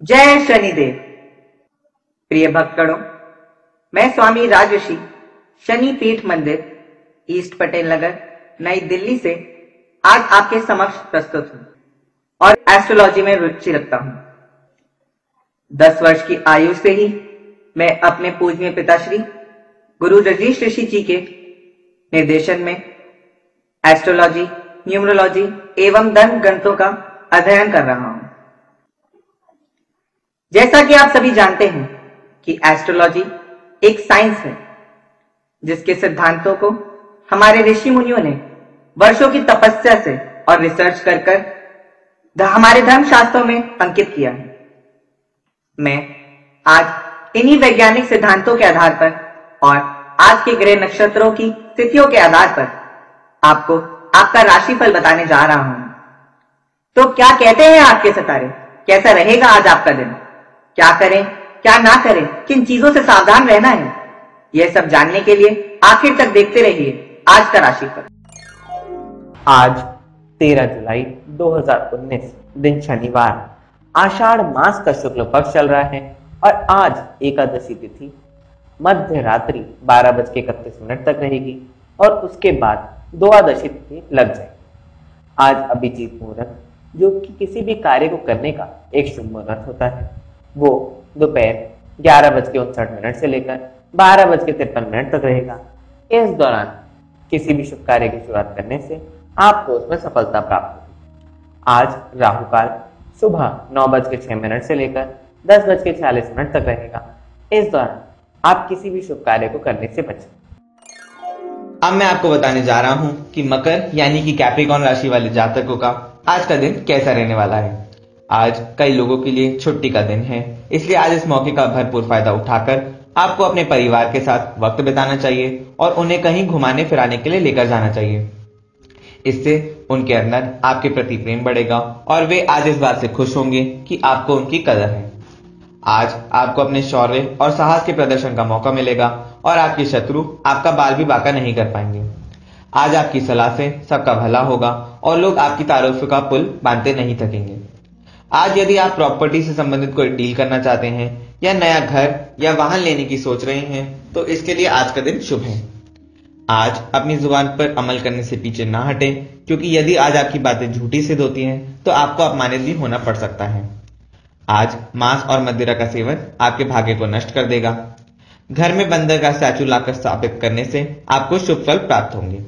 जय शनिदेव। प्रिय भक्तगणों, मैं स्वामी राजर्षि शनि पीठ मंदिर ईस्ट पटेल नगर नई दिल्ली से आज आपके समक्ष प्रस्तुत हूं और एस्ट्रोलॉजी में रुचि रखता हूं। 10 वर्ष की आयु से ही मैं अपने पूजनीय पिताश्री गुरु रजनीश ऋषि जी के निर्देशन में एस्ट्रोलॉजी, न्यूमरोलॉजी एवं धन गणितों का अध्ययन कर रहा हूं। जैसा कि आप सभी जानते हैं कि एस्ट्रोलॉजी एक साइंस है जिसके सिद्धांतों को हमारे ऋषि मुनियों ने वर्षों की तपस्या से और रिसर्च कर हमारे धर्मशास्त्रों में अंकित किया है। मैं आज इन्हीं वैज्ञानिक सिद्धांतों के आधार पर और आज के ग्रह नक्षत्रों की स्थितियों के आधार पर आपको आपका राशिफल बताने जा रहा हूं। तो क्या कहते हैं आपके सितारे, कैसा रहेगा आज आपका दिन, क्या करें क्या ना करें, किन चीजों से सावधान रहना है, यह सब जानने के लिए आखिर तक देखते रहिए आज का राशिफल। आज 13 जुलाई 2019 दिन शनिवार, आषाढ़ मास का शुक्ल पक्ष चल रहा है और आज एकादशी तिथि मध्य रात्रि 12:31 तक रहेगी और उसके बाद द्वादशी तिथि लग जाएगी। आज अभिजीत मुहूर्त, जो कि किसी भी कार्य को करने का एक शुभ मुहूर्त होता है, वो दोपहर 11:59 से लेकर 12:53 तक रहेगा। इस दौरान किसी भी शुभ कार्य की शुरुआत करने से आपको उसमें सफलता प्राप्त होगी। आज राहु काल सुबह 9:06 से लेकर 10:46 तक रहेगा। इस दौरान आप किसी भी शुभ कार्य को करने से बचें। अब मैं आपको बताने जा रहा हूं कि मकर यानी कि कैप्रिकॉर्न राशि वाले जातकों का आज का दिन कैसा रहने वाला है। आज कई लोगों के लिए छुट्टी का दिन है, इसलिए आज इस मौके का भरपूर फायदा उठाकर आपको अपने परिवार के साथ वक्त बिताना चाहिए और उन्हें कहीं घुमाने फिराने के लिए लेकर जाना चाहिए। इससे उनके अंदर आपके प्रति प्रेम बढ़ेगा और वे आज इस बात से खुश होंगे कि आपको उनकी कदर है। आज आपको अपने शौर्य और साहस के प्रदर्शन का मौका मिलेगा और आपके शत्रु आपका बाल भी बांका नहीं कर पाएंगे। आज आपकी सलाह से सबका भला होगा और लोग आपकी तारीफ का पुल बांधते नहीं थकेंगे। आज यदि आप प्रॉपर्टी से संबंधित कोई डील करना चाहते हैं या नया घर या वाहन लेने की सोच रहे हैं तो इसके लिए आज का दिन शुभ है। आज अपनी जुबान पर अमल करने से पीछे ना हटें, क्योंकि यदि आज आपकी बातें झूठी सिद्ध होती हैं तो आपको अपमानित भी होना पड़ सकता है। आज मांस और मदिरा का सेवन आपके भाग्य को नष्ट कर देगा। घर में बंदर का स्टैचू लाकर स्थापित करने से आपको शुभ फल प्राप्त होंगे।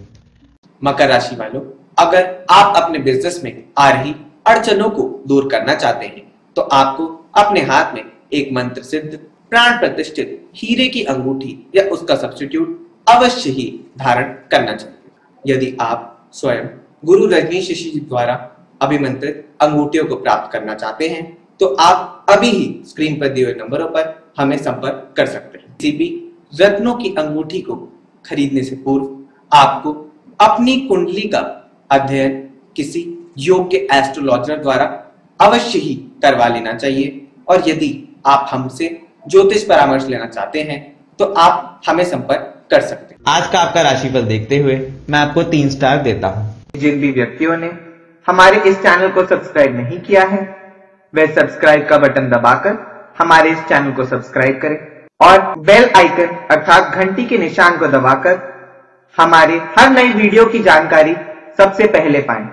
मकर राशि वालों, अगर आप अपने बिजनेस में आ रही अड़चनों को दूर करना चाहते हैं तो आपको अपने हाथ में एक मंत्र सिद्ध प्राण प्रतिष्ठित हीरे की अंगूठी या उसका सब्स्टिट्यूट अवश्य ही धारण करना चाहिए। यदि आप स्वयं गुरु रजनीश ऋषि जी द्वारा अभिमंत्रित अंगूठियों को प्राप्त करना चाहते हैं तो आप अभी ही स्क्रीन पर दिए हुए नंबरों पर हमें संपर्क कर सकते हैं। किसी भी रत्नों की अंगूठी को खरीदने से पूर्व आपको अपनी कुंडली का अध्ययन किसी योग्य एस्ट्रोलॉजर द्वारा अवश्य ही करवा लेना चाहिए और यदि आप हमसे ज्योतिष परामर्श लेना चाहते हैं तो आप हमें संपर्क कर सकते हैं। आज का आपका राशिफल देखते हुए मैं आपको 3 स्टार देता हूं। जिन भी व्यक्तियों ने हमारे इस चैनल को सब्सक्राइब नहीं किया है वे सब्सक्राइब का बटन दबाकर हमारे इस चैनल को सब्सक्राइब करें और बेल आइकन अर्थात घंटी के निशान को दबाकर हमारे हर नई वीडियो की जानकारी सबसे पहले पाएं।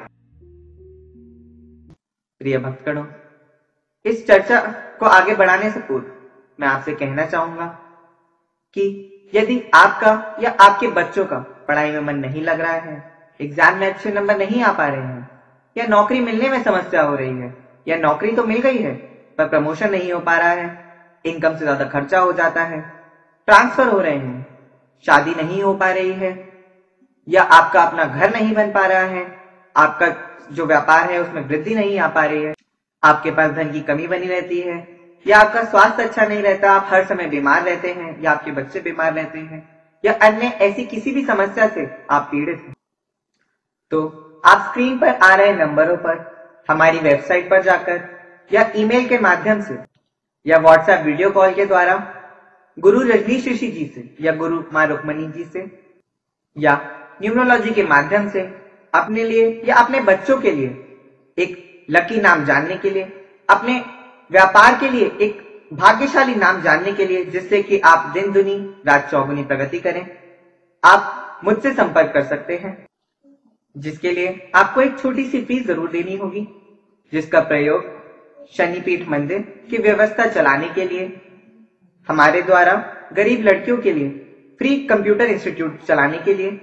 प्रिय भक्तगणों, इस चर्चा को आगे बढ़ाने से पूर्व मैं आपसे कहना चाहूंगा कि यदि आपका या आपके बच्चों का पढ़ाई में मन नहीं लग रहा है, एग्जाम में अच्छे नंबर नहीं आ पा रहे हैं या नौकरी मिलने में समस्या हो रही है या नौकरी तो मिल गई है पर प्रमोशन नहीं हो पा रहा है, इनकम से ज्यादा खर्चा हो जाता है, ट्रांसफर हो रहे हैं, शादी नहीं हो पा रही है या आपका अपना घर नहीं बन पा रहा है, आपका जो व्यापार है उसमें वृद्धि नहीं आ पा रही है, आपके पास धन की कमी बनी रहती है या आपका स्वास्थ्य अच्छा नहीं रहता, आप हर समय बीमार रहते हैं या आपके बच्चे बीमार रहते हैं या अन्य ऐसी किसी भी समस्या से आप पीड़ित हैं, तो आप स्क्रीन पर आ रहे नंबरों पर हमारी वेबसाइट पर जाकर या ईमेल के माध्यम से या व्हाट्सएप वीडियो कॉल के द्वारा गुरु रजनीश ऋषि जी से या गुरु मां रुक्मणी जी से या न्यूमरोलॉजी के माध्यम से अपने लिए या अपने बच्चों के लिए एक लकी नाम जानने के लिए अपने व्यापार के लिए एक भाग्यशाली नाम जानने के लिए, जिससे कि आप दिन दुनी रात चौगुनी प्रगति करें, आप मुझसे संपर्क कर सकते हैं, जिसके लिए आपको एक छोटी सी फीस जरूर देनी होगी, जिसका प्रयोग शनिपीठ मंदिर की व्यवस्था चलाने के लिए, हमारे द्वारा गरीब लड़कियों के लिए फ्री कंप्यूटर इंस्टीट्यूट चलाने के लिए,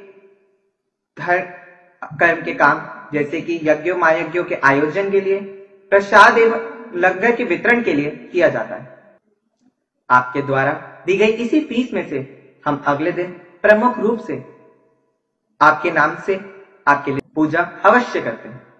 धर्म कर्म के काम जैसे कि यज्ञों महायज्ञों के आयोजन के लिए, प्रसाद एवं लंगर के वितरण के लिए किया जाता है। आपके द्वारा दी गई इसी फीस में से हम अगले दिन प्रमुख रूप से आपके नाम से आपके लिए पूजा अवश्य करते हैं।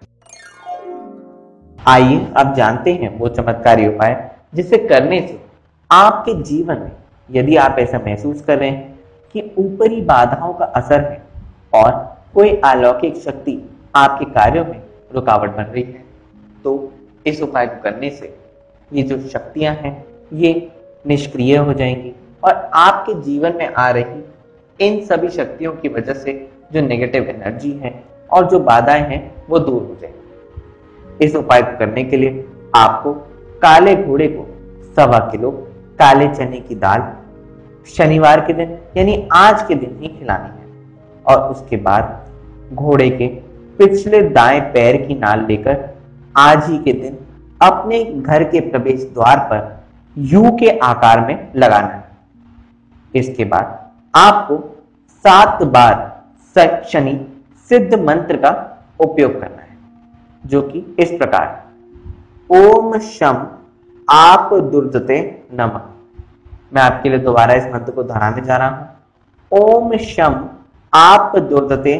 आइए अब जानते हैं वो चमत्कारी उपाय जिसे करने से आपके जीवन में, यदि आप ऐसा महसूस कर रहे हैं कि ऊपरी बाधाओं का असर है और कोई अलौकिक शक्ति आपके कार्यों में रुकावट बन रही है, तो इस उपाय को करने से ये जो शक्तियां हैं ये निष्क्रिय हो जाएंगी और आपके जीवन में आ रही इन सभी शक्तियों की वजह से जो नेगेटिव एनर्जी है और जो बाधाएं हैं वो दूर हो जाएंगी। इस उपाय को करने के लिए आपको काले घोड़े को 1.25 किलो काले चने की दाल शनिवार के दिन यानी आज के दिन ही खिलानी है और उसके बाद घोड़े के पिछले दाएं पैर की नाल लेकर आज ही के दिन अपने घर के प्रवेश द्वार पर यू के आकार में लगाना है। इसके बाद आपको 7 बार शनि सिद्ध मंत्र का उपयोग करना है, जो कि इस प्रकार है। ओम शम आप दुर्दते नमः। मैं आपके लिए दोबारा इस मंत्र को दोहराने जा रहा हूं। ओम शम आप दुर्दते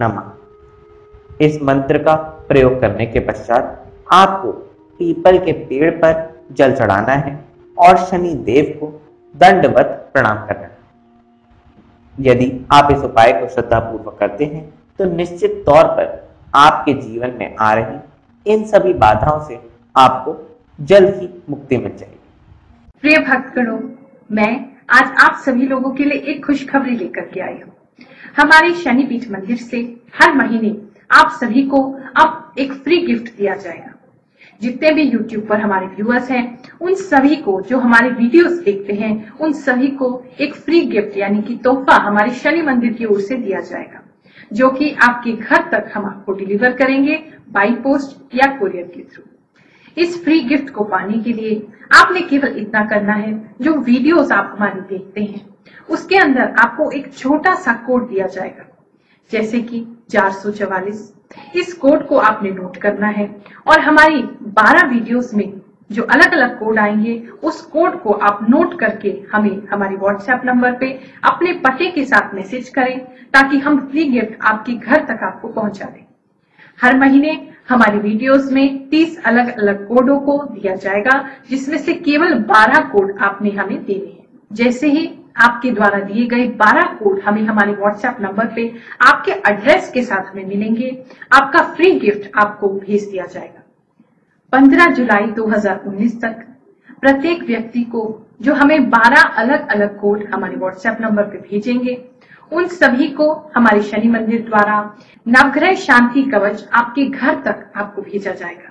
नमः। इस मंत्र का प्रयोग करने के पश्चात आपको पीपल के पेड़ पर जल चढ़ाना है और शनि देव को दंडवत प्रणाम करना है। यदि आप इस उपाय को श्रद्धापूर्वक करते हैं तो निश्चित तौर पर आपके जीवन में आ रही इन सभी बाधाओं से आपको जल्द ही मुक्ति मिल जाएगी। प्रिय भक्तगणों, मैं आज आप सभी लोगों के लिए एक खुशखबरी लेकर के आई हूँ। हमारे शनिपीठ मंदिर से हर महीने आप सभी को अब एक फ्री गिफ्ट दिया जाएगा। जितने भी YouTube पर हमारे व्यूअर्स हैं, उन सभी को, जो हमारे वीडियोस देखते हैं, उन सभी को एक फ्री गिफ्ट यानी कि तोहफा हमारे शनि मंदिर की ओर से दिया जाएगा, जो कि आपके घर तक हम आपको डिलीवर करेंगे बाई पोस्ट या कुरियर के थ्रू। इस फ्री गिफ्ट को पाने के लिए आपने केवल इतना करना है, जो वीडियोस आप हमारे देखते हैं उसके अंदर आपको एक छोटा सा कोड दिया जाएगा, जैसे कि 444। इस कोड को आपने नोट करना है और हमारी 12 वीडियोस में जो अलग अलग कोड आएंगे, उस कोड को आप नोट करके हमें हमारे व्हाट्सएप नंबर पे अपने पते के साथ मैसेज करें, ताकि हम फ्री गिफ्ट आपके घर तक आपको पहुंचा दें। हर महीने हमारी वीडियोस में 30 अलग अलग कोडों को दिया जाएगा, जिसमें से केवल 12 कोड आपने हमें देने हैं। जैसे ही आपके द्वारा दिए गए 12 कोड हमें हमारे व्हाट्सएप नंबर पे आपके एड्रेस के साथ हमें मिलेंगे, आपका फ्री गिफ्ट आपको भेज दिया जाएगा। 15 जुलाई 2019 तक प्रत्येक व्यक्ति को जो हमें 12 अलग अलग कोड हमारे व्हाट्सएप नंबर पे भेजेंगे, उन सभी को हमारे शनि मंदिर द्वारा नवग्रह शांति कवच आपके घर तक आपको भेजा जाएगा।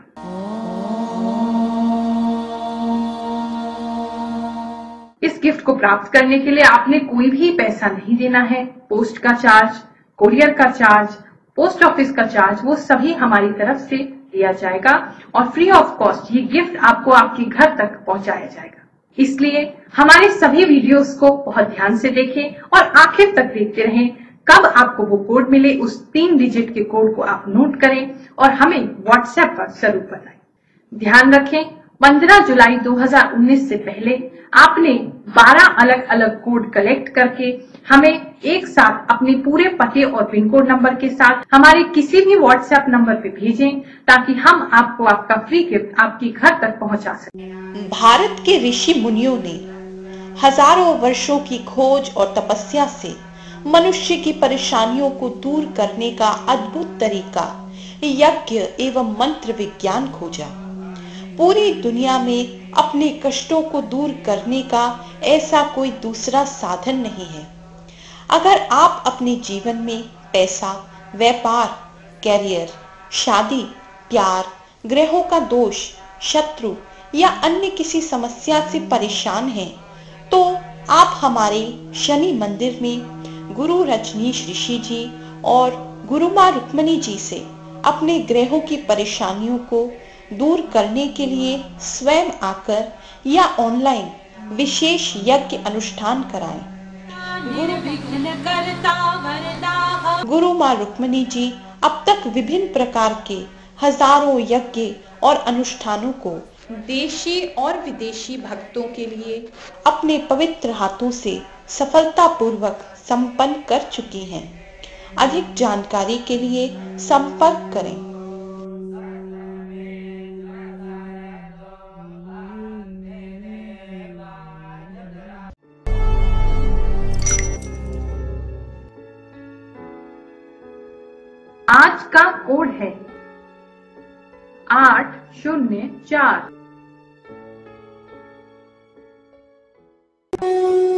इस गिफ्ट को प्राप्त करने के लिए आपने कोई भी पैसा नहीं देना है। पोस्ट का चार्ज, कोरियर का चार्ज, पोस्ट ऑफिस का चार्ज, वो सभी हमारी तरफ से दिया जाएगा और फ्री ऑफ कॉस्ट ये गिफ्ट आपको आपके घर तक पहुंचाया जाएगा। इसलिए हमारे सभी वीडियोस को बहुत ध्यान से देखें और आखिर तक देखते रहें। कब आपको वो कोड मिले, उस 3 डिजिट के कोड को आप नोट करें और हमें व्हाट्सएप पर जरूर बताएं। ध्यान रखें, 15 जुलाई 2019 से पहले आपने 12 अलग अलग कोड कलेक्ट करके हमें एक साथ अपने पूरे पते और पिन कोड नंबर के साथ हमारे किसी भी व्हाट्सएप नंबर पे भेजें, ताकि हम आपको आपका फ्री गिफ्ट आपके घर तक पहुंचा सकें। भारत के ऋषि मुनियों ने हजारों वर्षों की खोज और तपस्या से मनुष्य की परेशानियों को दूर करने का अद्भुत तरीका यज्ञ एवं मंत्र विज्ञान खोजा। पूरी दुनिया में अपने कष्टों को दूर करने का ऐसा कोई दूसरा साधन नहीं है। अगर आप अपने जीवन में पैसा, व्यापार, कैरियर, शादी, प्यार, ग्रहों का दोष, शत्रु या अन्य किसी समस्या से परेशान हैं, तो आप हमारे शनि मंदिर में गुरु रजनीश ऋषि जी और गुरु माँ रुक्मणी जी से अपने ग्रहों की परेशानियों को दूर करने के लिए स्वयं आकर या ऑनलाइन विशेष यज्ञ अनुष्ठान कराएं। गुरु माँ रुक्मणी जी अब तक विभिन्न प्रकार के हजारों यज्ञ और अनुष्ठानों को देशी और विदेशी भक्तों के लिए अपने पवित्र हाथों से सफलतापूर्वक संपन्न कर चुकी हैं। अधिक जानकारी के लिए संपर्क करें। आज का कोड है 804।